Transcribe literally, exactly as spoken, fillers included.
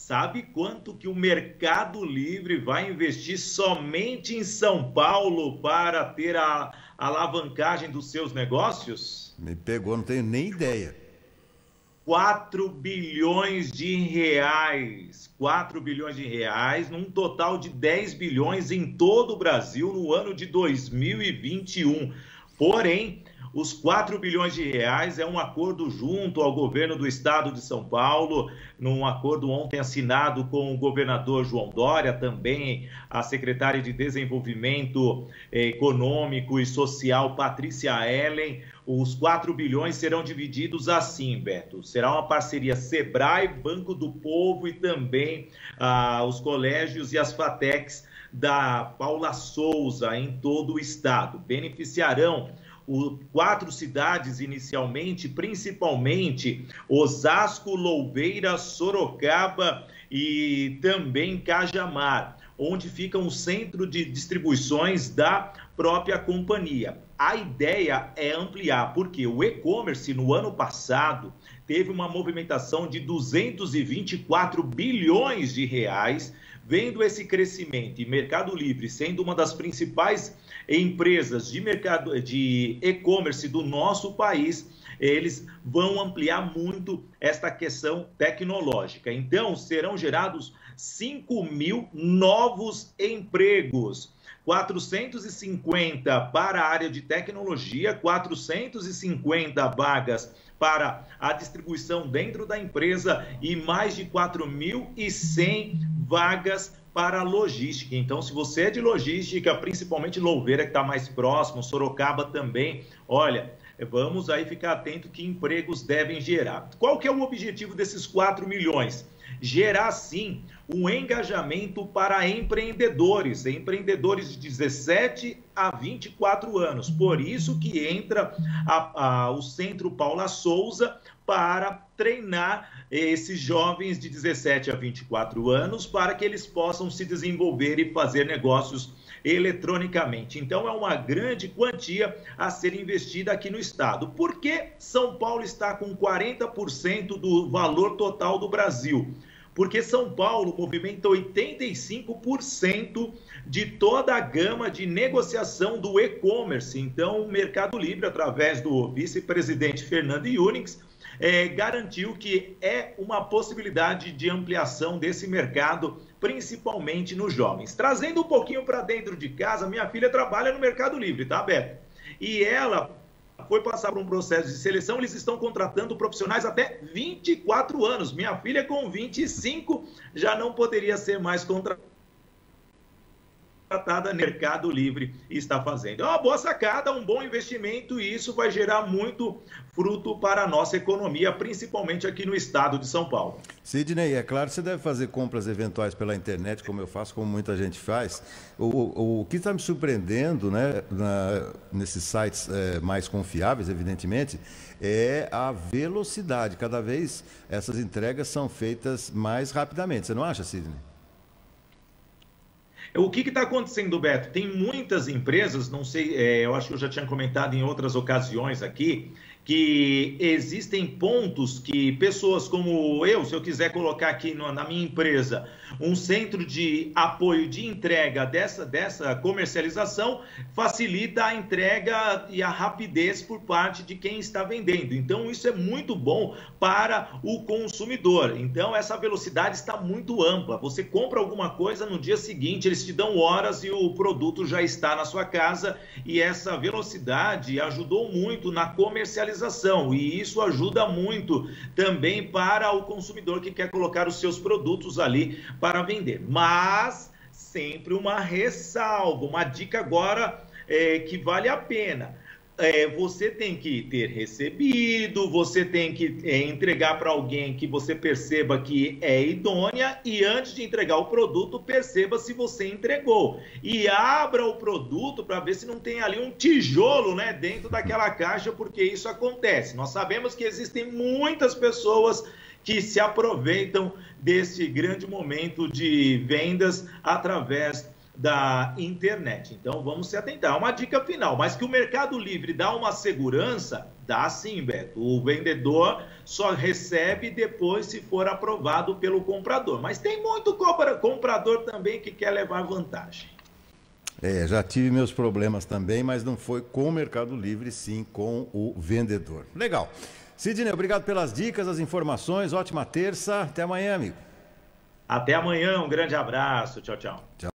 Sabe quanto que o Mercado Livre vai investir somente em São Paulo para ter a alavancagem dos seus negócios? Me pegou, não tenho nem ideia. quatro bilhões de reais. quatro bilhões de reais, num total de dez bilhões em todo o Brasil no ano de dois mil e vinte e um. Porém, os quatro bilhões de reais é um acordo junto ao governo do estado de São Paulo, num acordo ontem assinado com o governador João Dória, também a secretária de Desenvolvimento Econômico e Social, Patrícia Ellen. Os quatro bilhões serão divididos assim, Beto. Será uma parceria Sebrae, Banco do Povo e também ah, os colégios e as FATECs da Paula Souza em todo o estado. Beneficiarão O, quatro cidades inicialmente, principalmente Osasco, Louveira, Sorocaba e também Cajamar, onde fica um centro de distribuições da própria companhia. A ideia é ampliar, porque o e-commerce no ano passado teve uma movimentação de duzentos e vinte e quatro bilhões de reais, vendo esse crescimento e Mercado Livre sendo uma das principais empresas de mercado de e-commerce do nosso país, eles vão ampliar muito esta questão tecnológica. Então, serão gerados cinco mil novos empregos, quatrocentos e cinquenta para a área de tecnologia, quatrocentos e cinquenta vagas para a distribuição dentro da empresa e mais de quatro mil e cem vagas para a logística. Então, se você é de logística, principalmente Louveira, que está mais próximo, Sorocaba também, olha, vamos aí ficar atento que empregos devem gerar. Qual que é o objetivo desses quatro milhões? Gerar, sim, um engajamento para empreendedores, empreendedores de dezessete a vinte e quatro anos. Por isso que entra a, a, o Centro Paula Souza para treinar esses jovens de dezessete a vinte e quatro anos para que eles possam se desenvolver e fazer negócios eletronicamente. Então, é uma grande quantia a ser investida aqui no estado. Por que São Paulo está com quarenta por cento do valor total do Brasil? Porque São Paulo movimenta oitenta e cinco por cento de toda a gama de negociação do e-commerce. Então, o Mercado Livre, através do vice-presidente Fernando Yunix, É, garantiu que é uma possibilidade de ampliação desse mercado, principalmente nos jovens. Trazendo um pouquinho para dentro de casa, minha filha trabalha no Mercado Livre, tá, Beto? E ela foi passar por um processo de seleção, eles estão contratando profissionais até vinte e quatro anos. Minha filha com vinte e cinco já não poderia ser mais contratada. Tratada Mercado Livre está fazendo. É uma boa sacada, um bom investimento e isso vai gerar muito fruto para a nossa economia, principalmente aqui no estado de São Paulo. Sidney, é claro que você deve fazer compras eventuais pela internet, como eu faço, como muita gente faz. O, o, o que está me surpreendendo, né, na, nesses sites é, mais confiáveis, evidentemente, é a velocidade. Cada vez essas entregas são feitas mais rapidamente. Você não acha, Sidney? O que está acontecendo, Beto? Tem muitas empresas, não sei, é, eu acho que eu já tinha comentado em outras ocasiões aqui, que existem pontos que pessoas como eu, se eu quiser colocar aqui no, na minha empresa um centro de apoio de entrega dessa, dessa comercialização, facilita a entrega e a rapidez por parte de quem está vendendo. Então, isso é muito bom para o consumidor. Então, essa velocidade está muito ampla. Você compra alguma coisa, no dia seguinte eles te dão horas e o produto já está na sua casa, e essa velocidade ajudou muito na comercialização, e isso ajuda muito também para o consumidor que quer colocar os seus produtos ali para vender. Mas sempre uma ressalva, uma dica agora é, que vale a pena. É, você tem que ter recebido, você tem que é, entregar para alguém que você perceba que é idônea, e antes de entregar o produto, perceba se você entregou. E abra o produto para ver se não tem ali um tijolo, né, dentro daquela caixa, porque isso acontece. Nós sabemos que existem muitas pessoas que se aproveitam desse grande momento de vendas através da internet. Então vamos se atentar. Uma dica final, mas que o Mercado Livre dá uma segurança, dá sim, Beto. O vendedor só recebe depois se for aprovado pelo comprador. Mas tem muito comprador também que quer levar vantagem. É, já tive meus problemas também, mas não foi com o Mercado Livre, sim com o vendedor. Legal. Sidney, obrigado pelas dicas, as informações. Ótima terça. Até amanhã, amigo. Até amanhã. Um grande abraço. Tchau, tchau. Tchau.